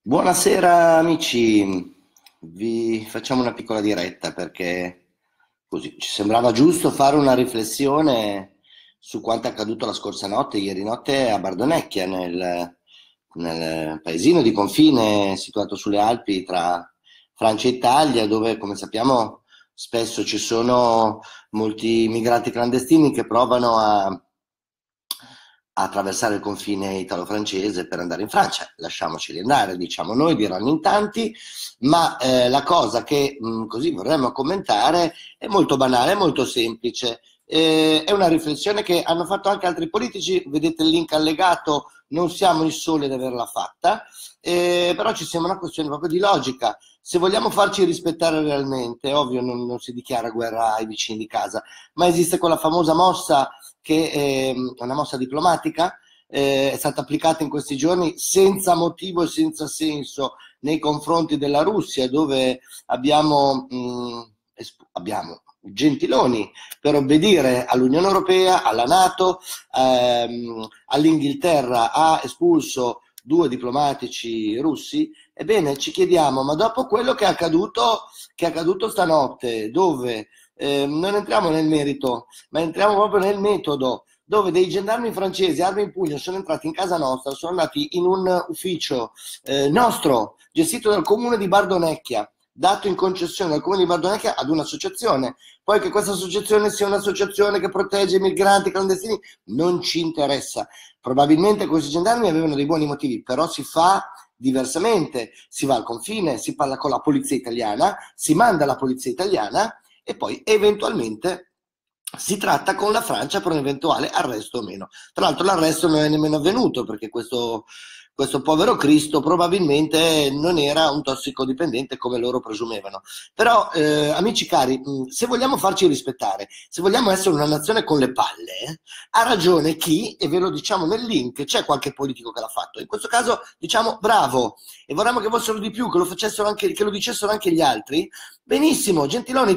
Buonasera amici, vi facciamo una piccola diretta perché così ci sembrava giusto fare una riflessione su quanto è accaduto la scorsa notte, ieri notte a Bardonecchia, nel paesino di confine situato sulle Alpi tra Francia e Italia, dove come sappiamo spesso ci sono molti migranti clandestini che provano a attraversare il confine italo-francese per andare in Francia. Lasciamoceli andare, diciamo noi, diranno in tanti, ma la cosa che così vorremmo commentare è molto banale, è molto semplice. È una riflessione che hanno fatto anche altri politici, vedete il link allegato, non siamo i soli ad averla fatta, però ci sembra una questione proprio di logica. Se vogliamo farci rispettare realmente, ovvio non si dichiara guerra ai vicini di casa, ma esiste quella famosa mossa che è una mossa diplomatica, è stata applicata in questi giorni senza motivo e senza senso nei confronti della Russia, dove abbiamo Gentiloni per obbedire all'Unione Europea, alla NATO, all'Inghilterra ha espulso due diplomatici russi. Ebbene, ci chiediamo, ma dopo quello che è accaduto stanotte, dove non entriamo nel merito, ma entriamo proprio nel metodo, dove dei gendarmi francesi, armi in pugno, sono entrati in casa nostra, sono andati in un ufficio nostro, gestito dal comune di Bardonecchia, dato in concessione dal comune di Bardonecchia ad un'associazione. Poi che questa associazione sia un'associazione che protegge i migranti clandestini non ci interessa. Probabilmente questi gendarmi avevano dei buoni motivi, però si fa diversamente, si va al confine, si parla con la polizia italiana, si manda la polizia italiana e poi eventualmente si tratta con la Francia per un eventuale arresto o meno. Tra l'altro l'arresto non è nemmeno avvenuto perché questo povero Cristo probabilmente non era un tossicodipendente come loro presumevano. Però, amici cari, se vogliamo farci rispettare, se vogliamo essere una nazione con le palle, ha ragione chi, e ve lo diciamo nel link, c'è qualche politico che l'ha fatto. In questo caso diciamo bravo, e vorremmo che fossero di più, che lo dicessero anche gli altri. Benissimo, Gentiloni,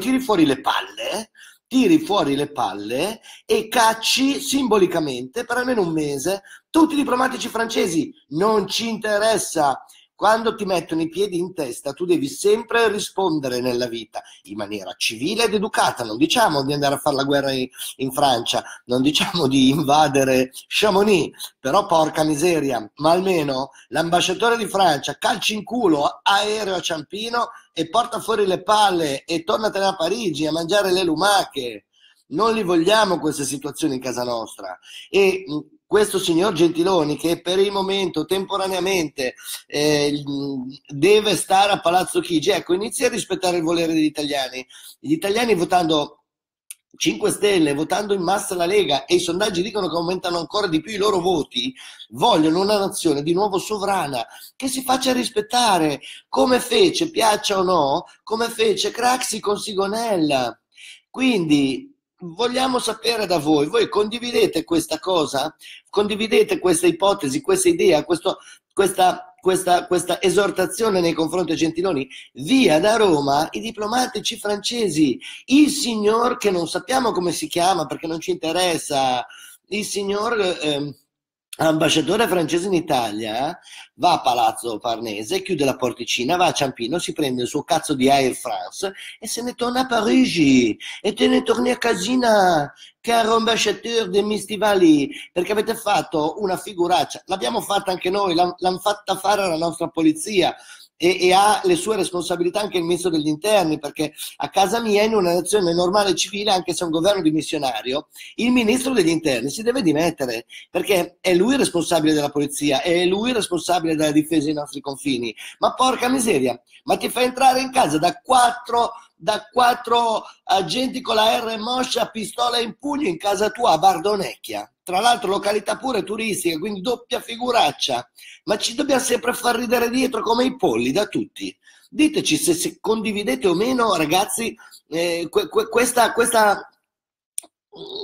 tiri fuori le palle e cacci simbolicamente per almeno un mese tutti i diplomatici francesi. Non ci interessa. Quando ti mettono i piedi in testa, tu devi sempre rispondere nella vita in maniera civile ed educata. Non diciamo di andare a fare la guerra in Francia, non diciamo di invadere Chamonix, però porca miseria, ma almeno l'ambasciatore di Francia calci in culo aereo a Ciampino e porta fuori le palle e tornatene a Parigi a mangiare le lumache. Non li vogliamo queste situazioni in casa nostra. E questo signor Gentiloni, che per il momento, temporaneamente, deve stare a Palazzo Chigi, ecco, inizia a rispettare il volere degli italiani. Gli italiani votando 5 Stelle, votando in massa la Lega, e i sondaggi dicono che aumentano ancora di più i loro voti, vogliono una nazione di nuovo sovrana, che si faccia rispettare, come fece, piaccia o no, come fece Craxi con Sigonella. Quindi vogliamo sapere da voi condividete questa cosa? Condividete questa ipotesi, questa idea, questa esortazione nei confronti di Gentiloni? Via da Roma i diplomatici francesi, il signor che non sappiamo come si chiama perché non ci interessa, il signor ambasciatore francese in Italia, va a Palazzo Farnese, chiude la porticina, va a Ciampino, si prende il suo cazzo di Air France e se ne torna a Parigi e te ne torni a casina, caro ambasciatore dei miei stivali, perché avete fatto una figuraccia. L'abbiamo fatta anche noi, l'hanno fatta fare alla nostra polizia. E ha le sue responsabilità anche il ministro degli interni, perché a casa mia, in una nazione normale e civile, anche se è un governo dimissionario, il ministro degli interni si deve dimettere, perché è lui responsabile della polizia, è lui responsabile della difesa dei nostri confini. Ma porca miseria, ma ti fa entrare in casa da quattro agenti con la R moscia, pistola in pugno in casa tua a Bardonecchia, tra l'altro località pure turistica, quindi doppia figuraccia, ma ci dobbiamo sempre far ridere dietro come i polli da tutti. Diteci se condividete o meno, ragazzi, questa cioè,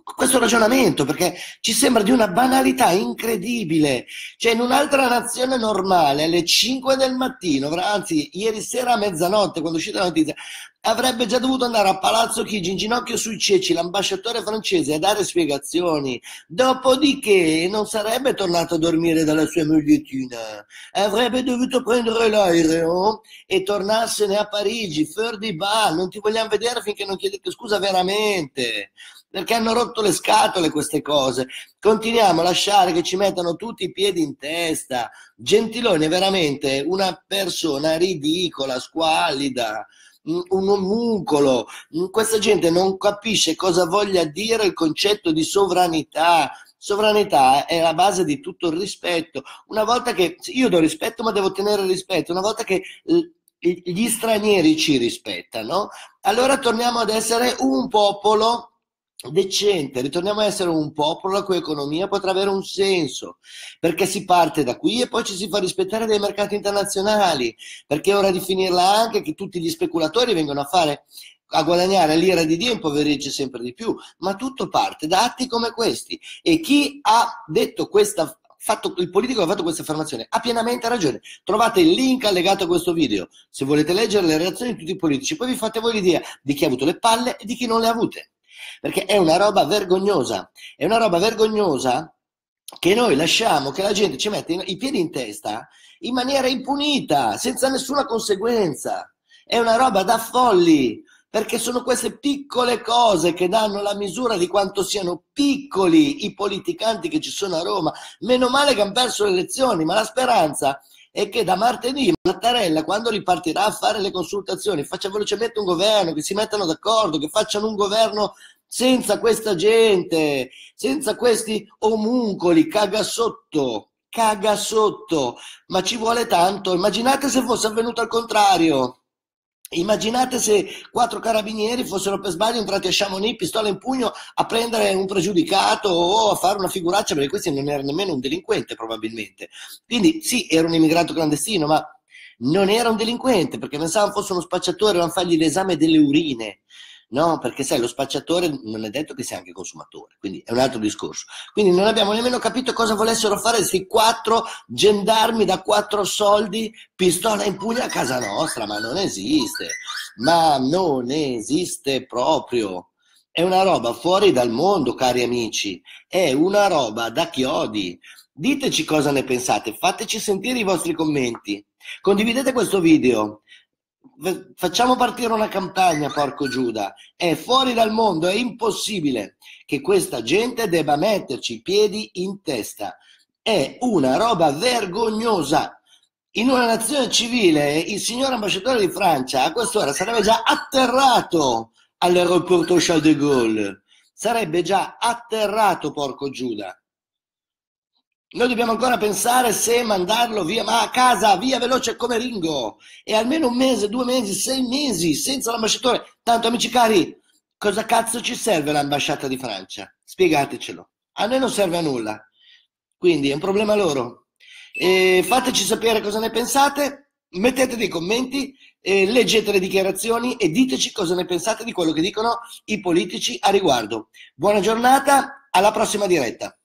questo ragionamento, perché ci sembra di una banalità incredibile. Cioè, in un'altra nazione normale, alle 5 del mattino, anzi, ieri sera a mezzanotte, quando è uscita la notizia, avrebbe già dovuto andare a Palazzo Chigi, in ginocchio sui ceci, l'ambasciatore francese a dare spiegazioni. Dopodiché non sarebbe tornato a dormire dalla sua mogliettina, avrebbe dovuto prendere l'aereo e tornarsene a Parigi, Fleur di Bal, non ti vogliamo vedere finché non chiedete scusa veramente, perché hanno rotto le scatole queste cose. Continuiamo a lasciare che ci mettano tutti i piedi in testa. Gentiloni è veramente una persona ridicola, squallida, un omuncolo. Questa gente non capisce cosa voglia dire il concetto di sovranità. Sovranità è la base di tutto il rispetto. Una volta che io do rispetto, ma devo ottenere rispetto, una volta che gli stranieri ci rispettano, allora torniamo ad essere un popolo decente, ritorniamo a essere un popolo la cui economia potrà avere un senso, perché si parte da qui e poi ci si fa rispettare dai mercati internazionali, perché è ora di finirla anche che tutti gli speculatori vengono a guadagnare l'ira di Dio e impoverirci sempre di più, ma tutto parte da atti come questi, e chi ha detto il politico che ha fatto questa affermazione ha pienamente ragione. Trovate il link allegato a questo video se volete leggere le reazioni di tutti i politici, poi vi fate voi l'idea di chi ha avuto le palle e di chi non le ha avute, perché è una roba vergognosa, che noi lasciamo che la gente ci metta i piedi in testa in maniera impunita, senza nessuna conseguenza. È una roba da folli, perché sono queste piccole cose che danno la misura di quanto siano piccoli i politicanti che ci sono a Roma. Meno male che hanno perso le elezioni, ma la speranza è che da martedì Mattarella, quando ripartirà a fare le consultazioni, faccia velocemente un governo, che si mettano d'accordo, che facciano un governo senza questa gente, senza questi omuncoli, caga sotto, ma ci vuole tanto. Immaginate se fosse avvenuto al contrario. Immaginate se 4 carabinieri fossero per sbaglio entrati a Chamonix, pistola in pugno, a prendere un pregiudicato o a fare una figuraccia, perché questo non era nemmeno un delinquente probabilmente. Quindi sì, era un immigrato clandestino, ma non era un delinquente, perché pensavano fosse uno spacciatore, dovevano fargli l'esame delle urine. No, perché sai, lo spacciatore non è detto che sia anche consumatore, quindi è un altro discorso. Quindi non abbiamo nemmeno capito cosa volessero fare questi 4 gendarmi da 4 soldi, pistola in pugno a casa nostra, ma non esiste proprio. È una roba fuori dal mondo, cari amici, è una roba da chiodi. Diteci cosa ne pensate, fateci sentire i vostri commenti, condividete questo video. Facciamo partire una campagna, porco Giuda. È fuori dal mondo, è impossibile che questa gente debba metterci i piedi in testa. È una roba vergognosa. In una nazione civile, il signor ambasciatore di Francia a quest'ora sarebbe già atterrato all'aeroporto Charles de Gaulle. Sarebbe già atterrato, porco Giuda. Noi dobbiamo ancora pensare se mandarlo via, ma a casa, via veloce come Ringo, e almeno 1 mese, 2 mesi, 6 mesi senza l'ambasciatore. Tanto, amici cari, cosa cazzo ci serve l'ambasciata di Francia? Spiegatecelo. A noi non serve a nulla, quindi è un problema loro. Fateci sapere cosa ne pensate, mettete dei commenti, leggete le dichiarazioni e diteci cosa ne pensate di quello che dicono i politici a riguardo. Buona giornata, alla prossima diretta.